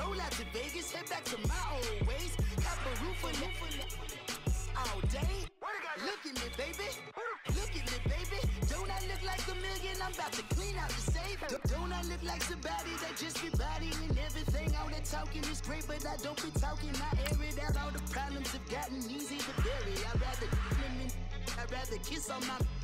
roll out to Vegas, head back to my old ways. Got the roof all day. Look at me, baby. Look at me, baby. Don't I look like a million? I'm about to clean out the safe. Don't I look like somebody that just be bodying everything? All that talking is great, but I don't be talking. I air it out. All the problems have gotten easy to bury. I'd rather kiss on my